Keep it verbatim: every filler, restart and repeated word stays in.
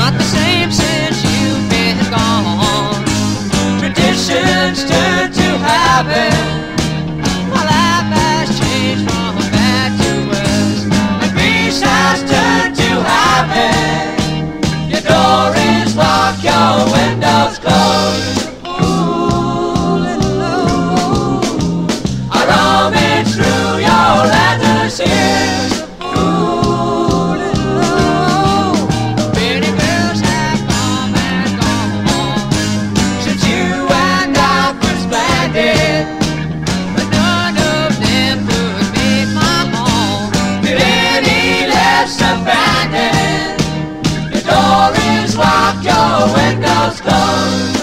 not the same since you've been gone. Traditions turn to habit. My life has changed from bad to worse. My peace has turned to habit. Your door is locked, your window's closed. Ooh, little Lou, I rummage through your letters here. Ooh, little Lou, pretty girls have come and gone since you and I first landed, but none of them could make my home feel any less abandoned. Your door is locked, your window's closed.